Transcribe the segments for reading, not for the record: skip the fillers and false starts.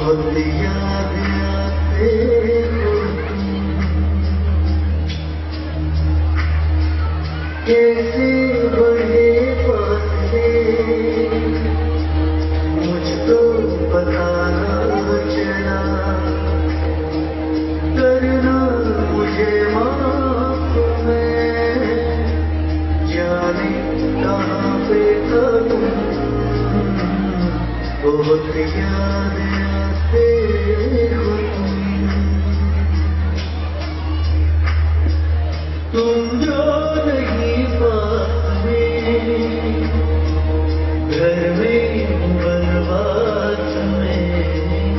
बहुत याद आते हो कैसे बढ़े फासले मुझको पता न चला करना मुझे माफ मैं जाने कहाँ पे था तुम बहुत याद आते हो तुम जो नहीं पास में घर में बर्बाद में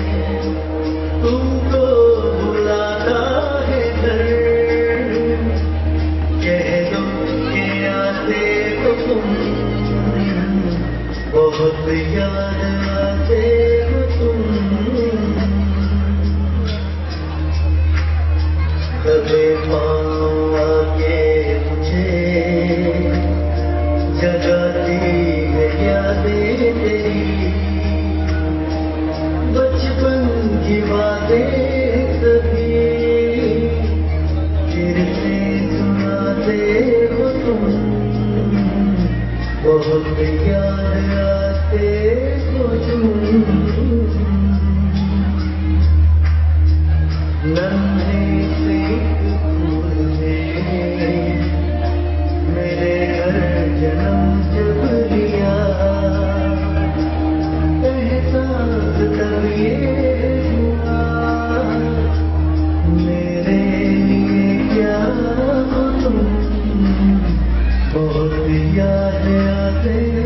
तुमको बुलाता है घर कह दो कि आते हो तुम बहुत याद आते हो तुम कभी पाँव आके मुझे जगाती है यादें तेरी बचपन की बातें सभी फिर से सुनाते हो तुम बहुत याद आते हो तुम नन्हे से फूल में मेरे घर जन्म जब लिया एहसास तब ये हुआ मेरे लिए क्या हो तुम बहुत याद आते